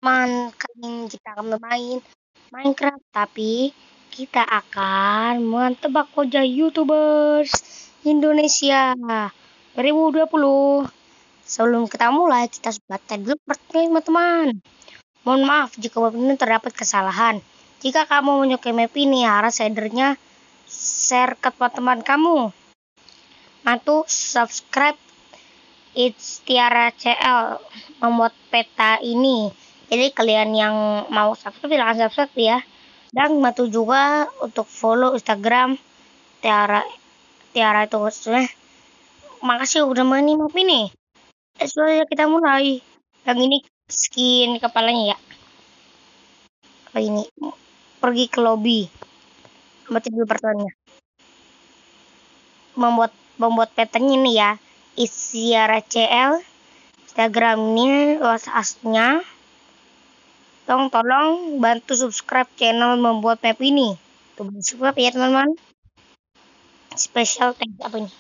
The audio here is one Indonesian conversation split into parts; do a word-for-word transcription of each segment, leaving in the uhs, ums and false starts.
teman-teman, kali ini kita akan bermain Minecraft, tapi kita akan menebak wajah YouTubers Indonesia dua ribu dua puluh. Sebelum kita mulai, kita sebatas dulu pertanyaan teman-teman. Mohon maaf jika benar terdapat kesalahan. Jika kamu menyukai map ini, harus shadernya share ke teman-teman kamu. Mantu subscribe It's Tiara C L membuat peta ini. Jadi kalian yang mau subscribe silahkan subscribe ya. Dan bantu juga untuk follow Instagram Tiara Tiara itu maksudnya. Makasih udah main map ini. Eh, sudah kita mulai. Yang ini skin kepalanya ya. Kalau ini pergi ke lobby. Baca dulu pertanyaannya. Membuat membuat petanya ini ya. It's Tiara C L. Instagramnya luas aslinya. Tolong tolong bantu subscribe channel membuat map ini. Tuh subscribe ya teman-teman. Special thanks apa ini?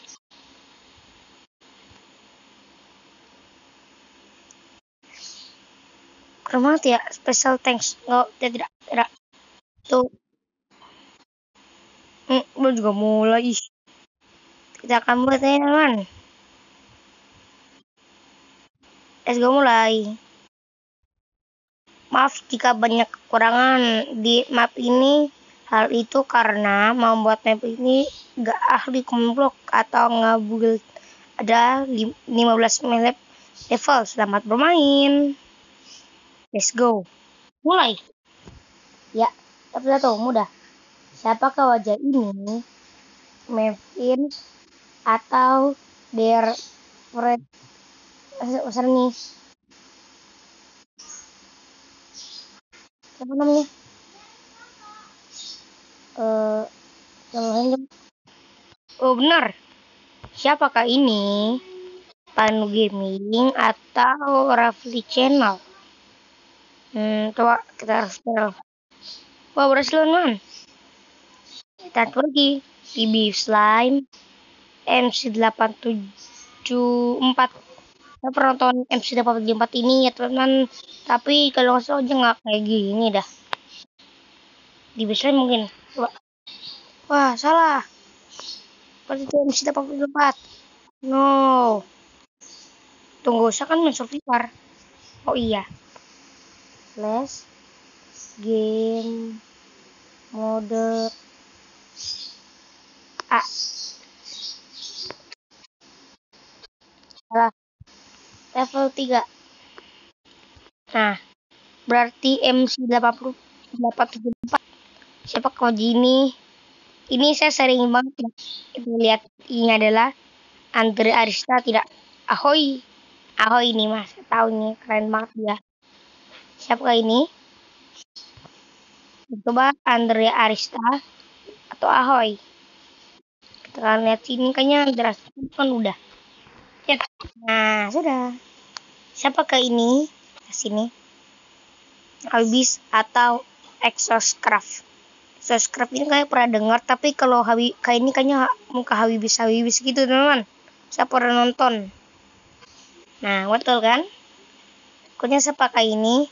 Keren banget ya, special thanks. Nggak, tidak, tidak. Tuh. Hmm, belum juga mulai. Kita akan mulai teman-teman. Let's go mulai. Maaf jika banyak kekurangan di map ini. Hal itu karena membuat map ini gak ahli komplok atau ngebuild. Ada lima belas menit level. Selamat bermain. Let's go. Mulai. Ya, tapi tahu mudah. Siapakah wajah ini? Mevin atau Der Fred? Besar nih. Siapa namanya? Eh, uh, oh benar. Siapakah ini? Panu Gaming atau Rafli Channel? Hmm, coba kita harus spell. Wah, berhasil teman. Kita pergi. T B Slime M C delapan tujuh empat. Saya pernah nonton M C delapan tujuh empat ini ya teman-teman. Tapi kalau nggak salah aja nggak kayak gini dah. Di Slime mungkin. Coba. Wah, salah. Berarti itu M C delapan tujuh empat. No. Tunggu, saya kan main survivor. Oh iya. Flash game mode A. Salah. Level tiga. Nah, berarti M C delapan tujuh empat. Siapa kau ini? Ini saya sering banget ya. Itu lihat ini adalah Andre Arista tidak. Ahoy. Ahoy ini mas. Tahu nih keren banget dia. Siapa ini? Coba Andre Arista atau Ahoy. Kita akan lihat sini kayaknya jelas kan udah. Ya. Nah, sudah. Siapakah ini? Sini. Habis atau Exoscraft. Exoscraft ini kayak pernah dengar, tapi kalau Habi kayak ini kayaknya muka Habibis Habibis gitu teman-teman. Saya pernah nonton. Nah, betul kan? Pokoknya saya pakai ini.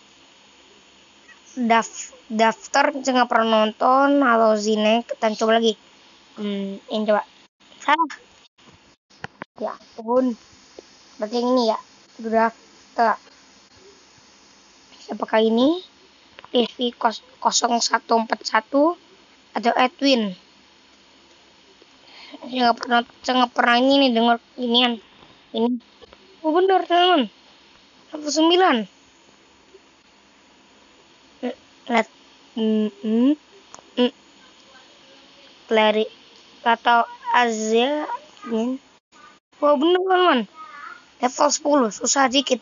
Daf daftar saya nggak pernah nonton. Halo Zine, kita coba lagi. Hmm, ini coba. Salah. Ya ampun. Berarti yang ini ya. Daftar. Saya pakai ini. P V nol satu empat satu atau Edwin. Saya nggak pernah, saya nggak pernah ini nih dengar inian. Ini. Oh benar teman. Level sembilan. Lihat. Hmm, hmm, hmm. Clary atau Azia. Wah bener teman. Level sepuluh. Susah dikit.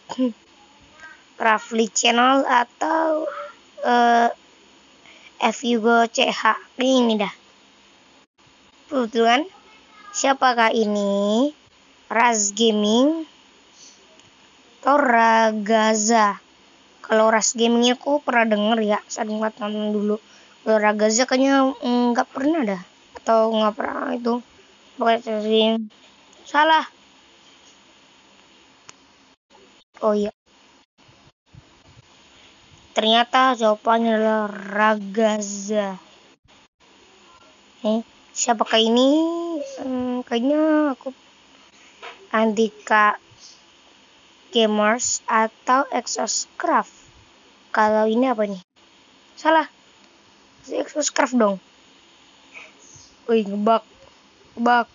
Rafli Channel atau uh, F Hugo C H. Ini dah. Betul kan? Siapakah ini? Raz Gaming atau Ragaza? Kalau Raz Gaming aku pernah denger ya, saat nonton dulu. Kalau Ragaza kayaknya nggak pernah dah, atau nggak pernah itu. Pokoknya salah. Oh iya. ternyata jawabannya adalah Ragaza. Eh, siapakah ini? Hmm, kayaknya aku Andika Gamers atau Exoscraft. Kalau ini apa nih? Salah. Si Exoscraft dong. Wih, ngebug. Ngebug.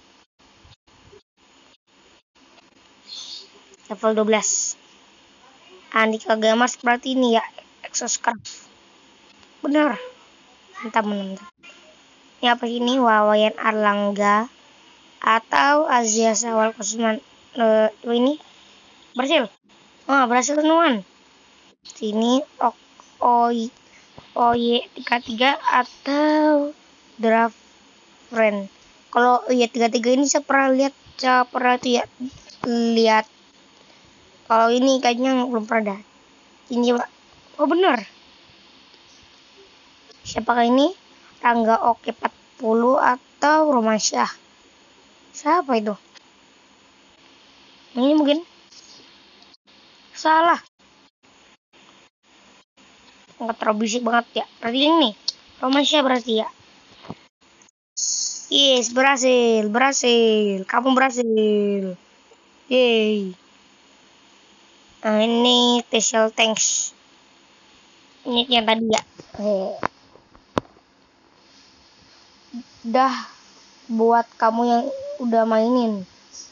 Level dua belas. Andika Gamers berarti ini ya Exoscraft. Benar. Mantap, mantap. Ini apa ini? Wawayan Arlangga atau Azia Sawal Kusman. Uh, ini berhasil. Oh, berhasil temuan. Sini O O Y tiga puluh tiga atau Draft Friend. Kalau O Y tiga puluh tiga ini saya pernah lihat, saya pernah tuh ya lihat. Kalau ini kayaknya belum pernah. Ini Pak. Oh benar. Siapakah ini? Rangga Oke empat puluh atau Romansyah? Siapa itu? Ini mungkin salah. Nggak terlalu bisik banget ya. Berarti ini Romansyah berarti ya. Yes, berhasil, berhasil. Kamu berhasil. Yeay. Nah, ini special thanks. Ini yang tadi ya. Eh. Dah buat kamu yang udah mainin.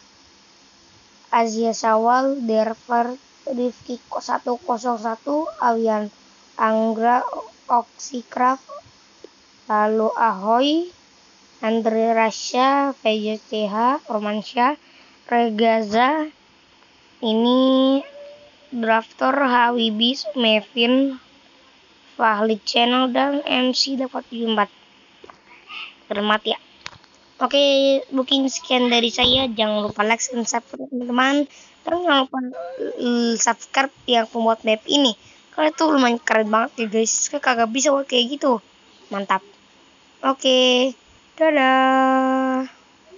Azia Sawal, Derver, Rifki seratus satu, Awian Anggra, Oxycraft, lalu Ahoy, Andre Rasya, V J T H, Romansyah, Regaza, ini Drafter, Hawibis, Mevin, Fahli Channel, dan M C dapat tujuh puluh empat. Selamat ya. Oke, booking sekian dari saya. Jangan lupa like dan subscribe teman-teman. Dan jangan lupa uh, subscribe yang pembuat map ini. Karena itu lumayan keren banget ya guys. Kagak bisa buat kayak gitu. Mantap. Oke, dadah.